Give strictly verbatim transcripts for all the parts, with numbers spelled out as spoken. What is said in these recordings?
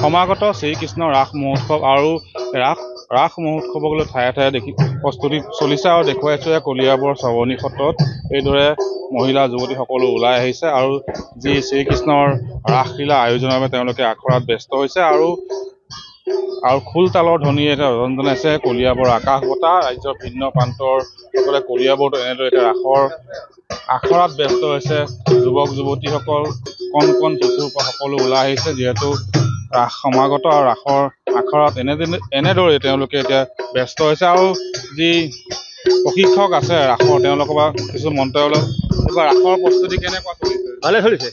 সমাগত শ্ৰীকৃষ্ণ ৰাস মহোৎসৱ আৰু ৰাস ৰাস মহোৎসৱক লৈ ঠায়ে ঠায়ে দেখি প্ৰস্তুতি চলিছে আৰু দেখুৱাইছে কলিয়াবৰ শ্ৰৱণী ক্ষেত্ৰত এইদৰে মহিলা যুৱতীসকলো ওলাই আহিছে আৰু যি শ্ৰীকৃষ্ণৰ ৰাসলীলা আয়োজনৰ বাবে তেওঁলোকে আখৰাত ব্যস্ত হৈছে আৰু আৰু খোল তালৰ ধ্বনিয়ে এটা ৰজন জনাইছে কলিয়াবৰ আকাশ বতাহ ৰাজ্যৰ ভিন্ন প্ৰান্তৰ সকলে কলিয়াবৰতো এনেদৰে এতিয়া ৰাসৰ আখৰাত ব্যস্ত হৈছে যুৱক যুৱতীসকল কণ কণ শিশুৰ পৰা সকলো ওলাই আহিছে যিহেতু ৰাস সমাগত আৰু ৰাসৰ আখৰাত এনেদৰে এনেদৰে তেওঁলোকে এতিয়া ব্যস্ত হৈছে আৰু যি প্ৰশিক্ষক আছে ৰাসৰ তেওঁলোকৰ পৰা কিছু মন্তব্য এইবাৰ ৰাসৰ প্ৰস্তুতি কেনেকুৱা চলিছে ভালে চলিছে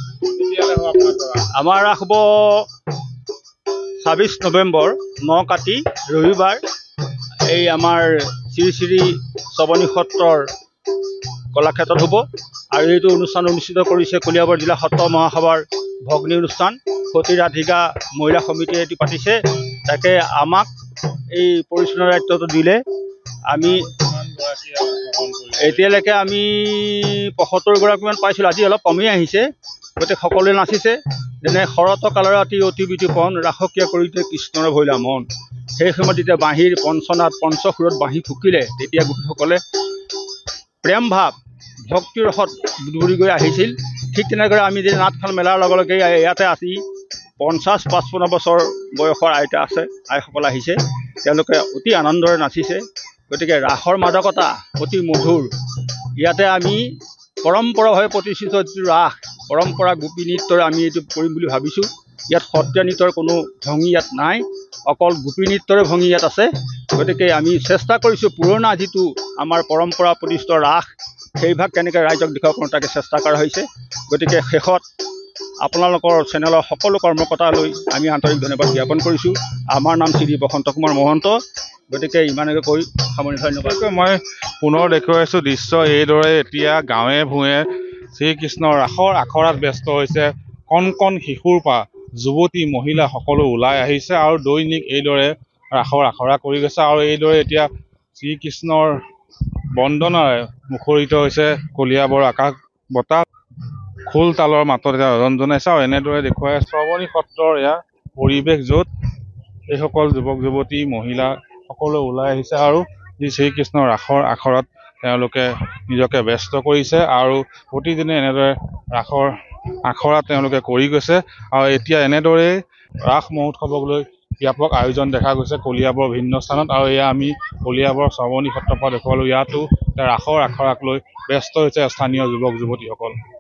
আমাৰ ৰাস হ'ব ছাব্বিছ নৱেম্বৰ ন কাতি ৰবিবাৰ এই আমাৰ শ্ৰী শ্ৰী শ্ৰৱণী সত্ৰৰ কলাক্ষেত্ৰত হ'ব আৰু এইটো অনুষ্ঠান অনুষ্ঠিত কৰিছে কলিয়াবৰ জিলা সত্ৰ মহাসভাৰ ভগ্নী অনুষ্ঠান সতী ৰাধিকা মহিলা সমিতিয়ে এইটো পাতিছে তাকে আমাক এই পৰিচালনা দায়িত্বটো দিলে আমি এতিয়ালৈকে আমি পঁয়সত্তৰগৰাকীমান পাইছিলোঁ আজি অলপ কমেই আহিছে গতিকে সকলোৱে নাচিছে যেনে শৰত কালৰ ৰাতি অতি বিতুপন ৰাসকীয়া কৰিতে কৃষ্ণৰ ভৈলা মন সেই সময়ত যেতিয়া বাঁহীৰ পঞ্চনাথ পঞ্চসুৰত বাঁহী ফুকিলে তেতিয়া গোপীসকলে প্ৰেম ভাৱ ভক্তিৰ ৰসত বুৰি গৈ আহিছিল ঠিক তেনেদৰে আমি যে নাটখন মেলাৰ লগে লগে ইয়াতে আহি পঞ্চাছ পঁচপন্ন বছৰ বয়সৰ আইতা আছে আইসকল আহিছে তেওঁলোকে অতি আনন্দৰে নাচিছে গতিকে ৰাসৰ মাদকতা অতি মধুৰ ইয়াতে আমি পৰম্পৰাভাৱে প্ৰতিষ্ঠিত যিটো ৰাস পৰম্পৰা গোপী নৃত্যৰে আমি এইটো কৰিম বুলি ভাবিছোঁ ইয়াত সত্ৰীয়া নৃত্যৰ কোনো ভংগী ইয়াত নাই অকল গোপী নৃত্যৰে ভংগী ইয়াত আছে গতিকে আমি চেষ্টা কৰিছোঁ পুৰণা যিটো আমাৰ পৰম্পৰা প্ৰতিষ্ঠিত ৰাস সেই ভাগ কেনেকৈ ৰাইজক দেখুৱাব পাৰোঁ তাকে চেষ্টা কৰা হৈছে গতিকে শেষত আপোনালোকৰ চেনেলৰ সকলো কৰ্মকৰ্তালৈ আমি আন্তৰিক ধন্যবাদ জ্ঞাপন কৰিছোঁ আমাৰ নাম শ্ৰী বসন্ত কুমাৰ মহন্ত গতিকে ইমানকে কৈ সামৰণি ধন্যবাদ মই পুনৰ দেখুৱাইছোঁ দৃশ্য এইদৰে এতিয়া গাঁৱে ভূঞে শ্ৰীকৃষ্ণৰ ৰাসৰ আখৰাত ব্যস্ত হৈছে কণ কণ শিশুৰ পৰা যুৱতী মহিলা সকলো ওলাই আহিছে আৰু দৈনিক এইদৰে ৰাসৰ আখৰা কৰি গৈছে আৰু এইদৰে এতিয়া শ্ৰীকৃষ্ণৰ বন্দনাৰে মুখৰিত হৈছে কলিয়াবৰ আকাশ বতাহ খোল তালৰ মাতত এতিয়া ৰজন জনাইছে আৰু এনেদৰে দেখুৱাই শ্ৰৱণী সত্ৰৰ এয়া পৰিৱেশ য'ত এইসকল যুৱক যুৱতী মহিলা সকলো ওলাই আহিছে আৰু যি শ্ৰীকৃষ্ণৰ ৰাসৰ আখৰাত তেওঁলোকে নিজকে ব্যস্ত কৰিছে আৰু প্ৰতিদিনে এনেদৰে ৰাসৰ আখৰা তেওঁলোকে কৰি গৈছে আৰু এতিয়া এনেদৰেই ৰাস মহোৎসৱক লৈ ব্যাপক আয়োজন দেখা গৈছে কলিয়াবৰ ভিন্ন স্থানত আৰু এয়া আমি কলিয়াবৰ শ্ৰৱণী সত্ৰৰ পৰা দেখুৱালোঁ ইয়াতো ৰাসৰ আখৰাক লৈ ব্যস্ত হৈছে স্থানীয় যুৱক যুৱতীসকল।